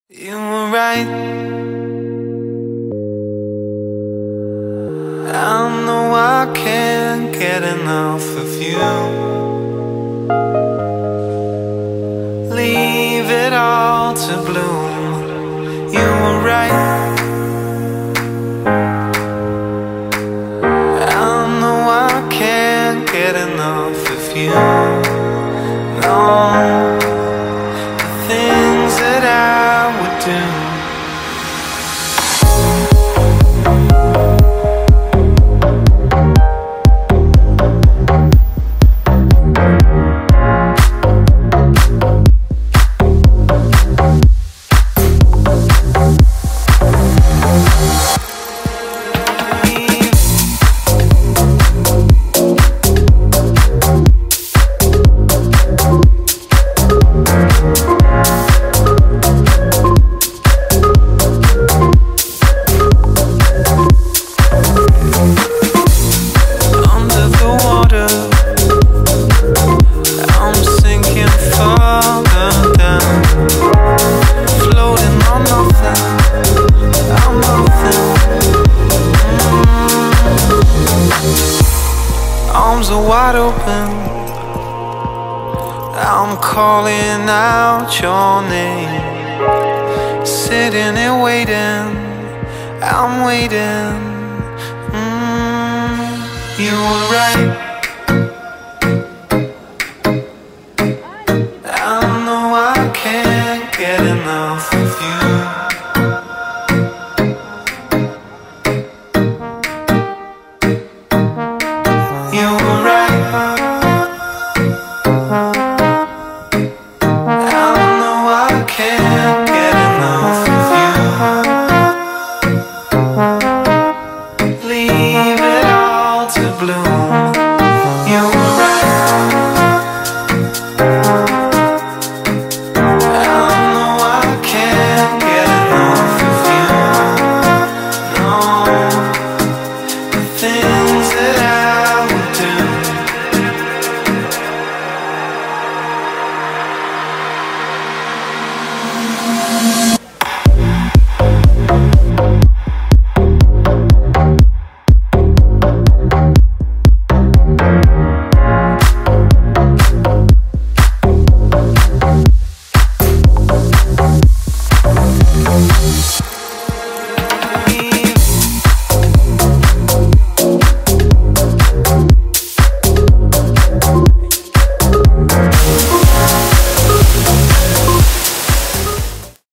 You were right. I know I can't get enough of you. Leave it all to bloom. You were right. I know I can't get enough of you. No, the things that I would do. Arms are wide open. I'm calling out your name. Sitting and waiting, I'm waiting. You were right. I know I can't get enough of you.